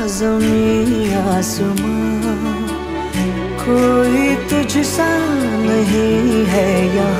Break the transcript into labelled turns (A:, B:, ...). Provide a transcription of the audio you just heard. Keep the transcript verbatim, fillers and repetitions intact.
A: ज़मीं आसमां कोई तुझ सा नहीं है यहाँ।